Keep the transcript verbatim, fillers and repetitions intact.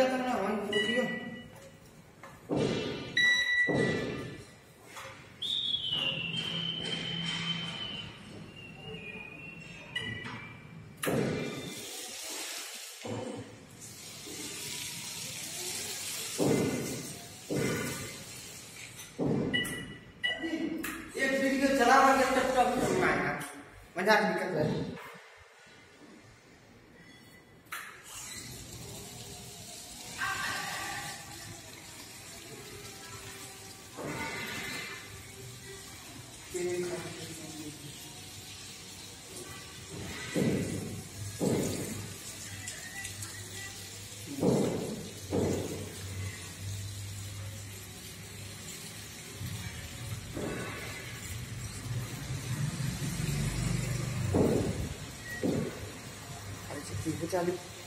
करना वन रुकियो एक वीडियो चला के टप टप करना है मजाक निकल रहा है चालू